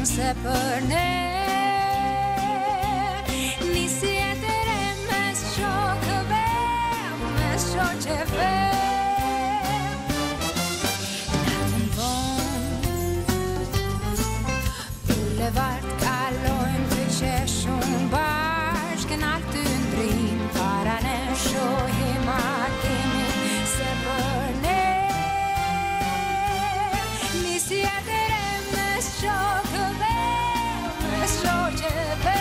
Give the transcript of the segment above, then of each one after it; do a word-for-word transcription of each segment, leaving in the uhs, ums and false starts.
se për ne. Nisi e të re mes shokëve, mes shoqeve. Natën vonë, bulevard kalojmë të qeshun bashkë, në altë ndrim para ne shohim akimin se për ne. Nisi e të re mes shokëve, mes shoqeve.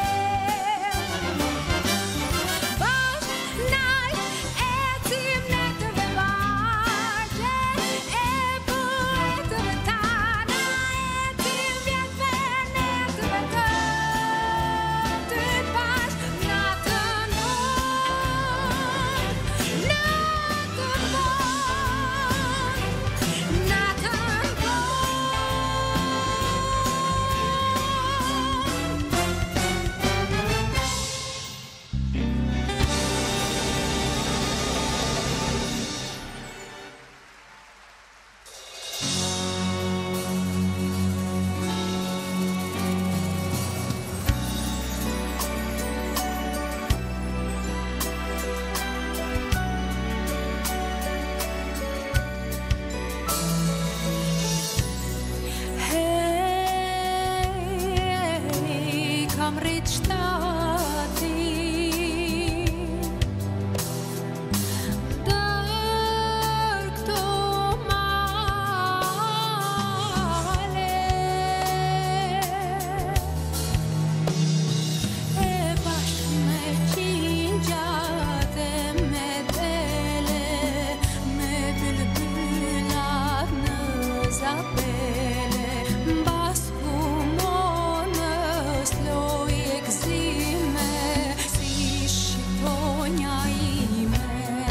Kam rrit shtati dër këto male, e bashkë me qingjat e me dele, me bylbyllat në zapele, mbas kumonës loj egzime, si shqiponja ime.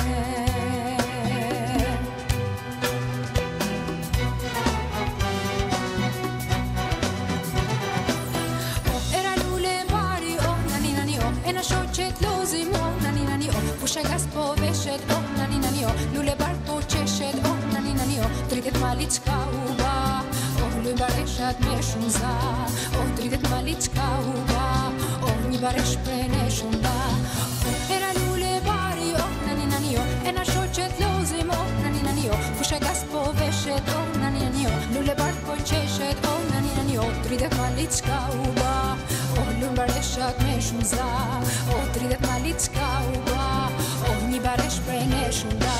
Oh, era lule bari, oh, nani nani, oh, e na shoqet lozim, oh, nani nani, oh, fusha gas po veshet, oh, nani nani, oh, lule bar po qeshet, oh, nani nani, oh, tridet mali qka u ba, oh, luj bareshat me shumë za, oh, tridet mali qka u ba, oh, një baresh prene shumë da. Oh, era lule bari, oh, nani nani, oh, e na shoqet lozim, oh, nani nani, oh, fusha gas po veshet, oh, nani nani, oh, lule bar po qeshet, oh, nani nani, oh, tridet mali qka u ba, oh, luj bareshat me shumë za, oh, tridet mali qka u ba, oh, një baresh prene shumë da.